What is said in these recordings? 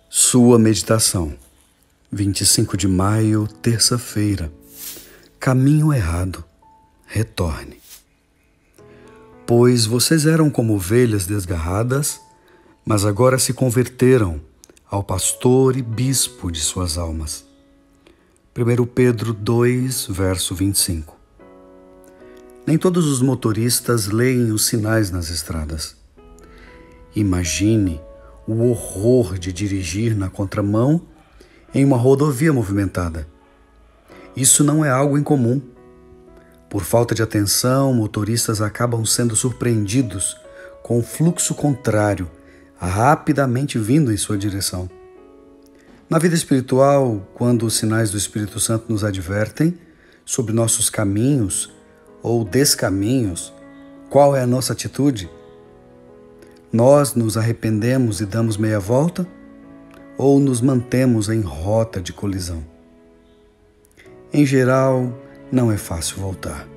Sua meditação, 25 de maio, terça-feira. Caminho errado, retorne. Pois vocês eram como ovelhas desgarradas, mas agora se converteram ao pastor e bispo de suas almas. 1 Pedro 2, verso 25. Nem todos os motoristas leem os sinais nas estradas. Imagine o horror de dirigir na contramão em uma rodovia movimentada. Isso não é algo incomum. Por falta de atenção, motoristas acabam sendo surpreendidos com o fluxo contrário, rapidamente vindo em sua direção. Na vida espiritual, quando os sinais do Espírito Santo nos advertem sobre nossos caminhos ou descaminhos, qual é a nossa atitude? Nós nos arrependemos e damos meia volta ou nos mantemos em rota de colisão? Em geral, não é fácil voltar.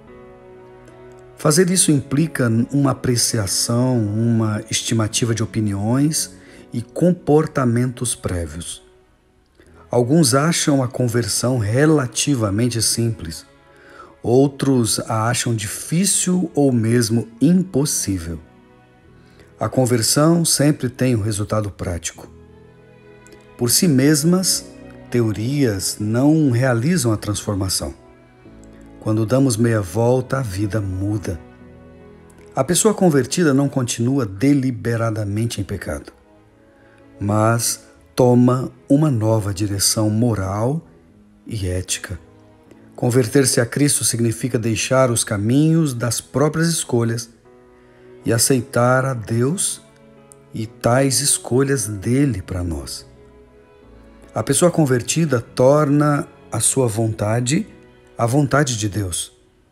Fazer isso implica uma apreciação, uma estimativa de opiniões e comportamentos prévios. Alguns acham a conversão relativamente simples, outros a acham difícil ou mesmo impossível. A conversão sempre tem um resultado prático. Por si mesmas, teorias não realizam a transformação. Quando damos meia volta, a vida muda. A pessoa convertida não continua deliberadamente em pecado, mas toma uma nova direção moral e ética. Converter-se a Cristo significa deixar os caminhos das próprias escolhas e aceitar a Deus e tais escolhas dele para nós. A pessoa convertida torna a sua vontade a vontade de Deus.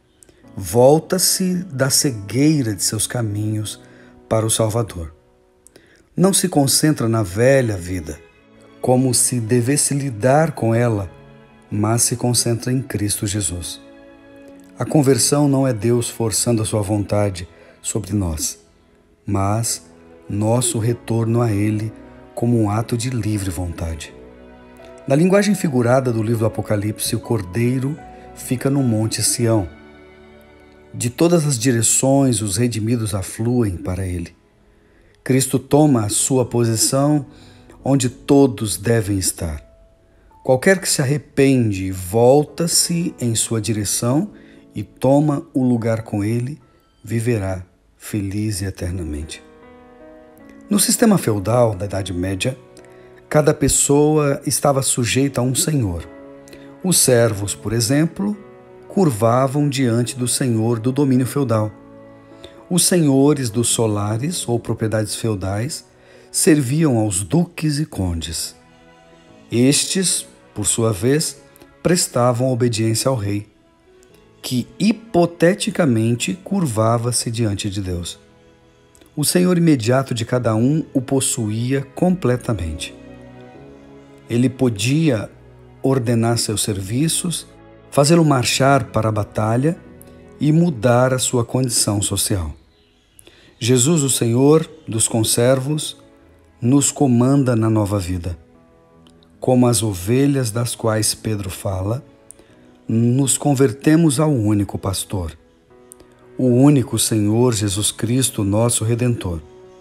Volta-se da cegueira de seus caminhos para o Salvador. Não se concentra na velha vida, como se devesse lidar com ela, mas se concentra em Cristo Jesus. A conversão não é Deus forçando a sua vontade sobre nós, mas nosso retorno a Ele como um ato de livre vontade. Na linguagem figurada do livro do Apocalipse, o Cordeiro fica no Monte Sião. De todas as direções, os redimidos afluem para Ele. Cristo toma a sua posição onde todos devem estar. Qualquer que se arrepende, volta-se em sua direção e toma o lugar com Ele, viverá feliz e eternamente. No sistema feudal da Idade Média, cada pessoa estava sujeita a um senhor. Os servos, por exemplo, curvavam diante do senhor do domínio feudal. Os senhores dos solares ou propriedades feudais serviam aos duques e condes. Estes, por sua vez, prestavam obediência ao rei, que hipoteticamente curvava-se diante de Deus. O senhor imediato de cada um o possuía completamente. Ele podia ordenar seus serviços, fazê-lo marchar para a batalha e mudar a sua condição social. Jesus, o Senhor dos conservos, nos comanda na nova vida. Como as ovelhas das quais Pedro fala, nos convertemos ao único pastor, o único Senhor Jesus Cristo, nosso Redentor.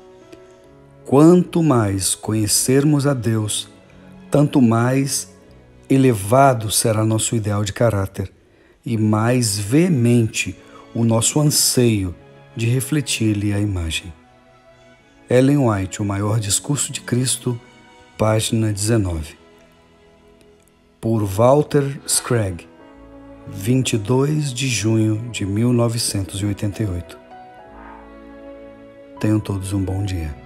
Quanto mais conhecermos a Deus, tanto mais elevado será nosso ideal de caráter e mais veemente o nosso anseio de refletir-lhe a imagem. Ellen White, O Maior Discurso de Cristo, página 19. Por Walter Scragg, 22 de junho de 1988. Tenham todos um bom dia.